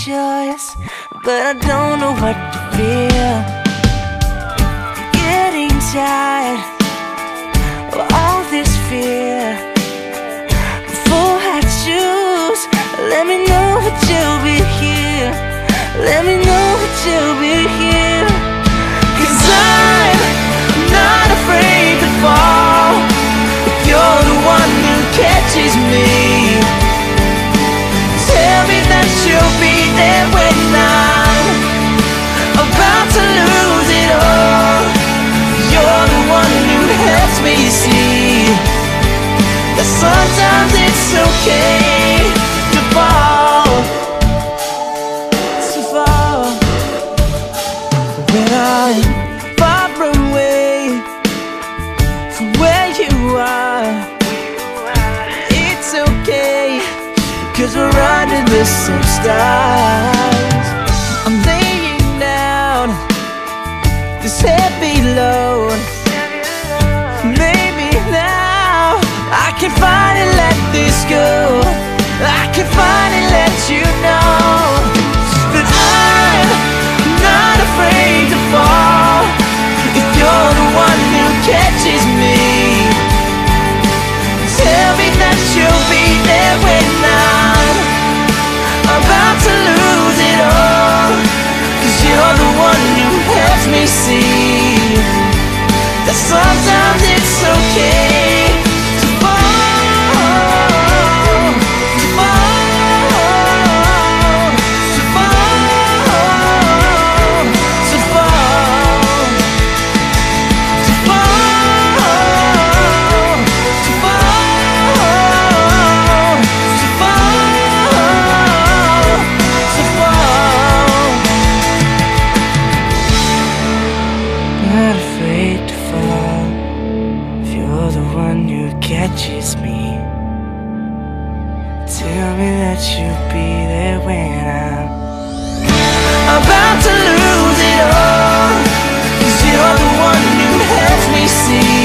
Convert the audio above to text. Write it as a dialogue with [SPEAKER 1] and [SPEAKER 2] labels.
[SPEAKER 1] choice, but I don't know what to feel. Getting tired of all this fear. Before I choose, let me know that you'll be here. Let me know that you'll be here. 'Cause I'm not afraid to fall if you're the one who catches me. Tell me that you'll be there when I'm about to lose it all. You're the one who helps me see that sometimes it's okay to fall, to fall. When I'm far away from where you are, it's okay, 'cause we're under the same stars. I'm laying down this heavy load. Maybe now I can finally let this go. I can finally let you know that I'm not afraid to fall if you're the one who catches me. Tell me that you'll be there when I'm about to lose it all. 'Cause you're the one who helps me see that sometimes it's okay to fall, to fall, to fall, to fall, to fall, to fall, to fall, to fall. Not afraid to fall if you're the one who catches me. Tell me that you'll be there when I'm about to lose it all. 'Cause you're the one who helps me see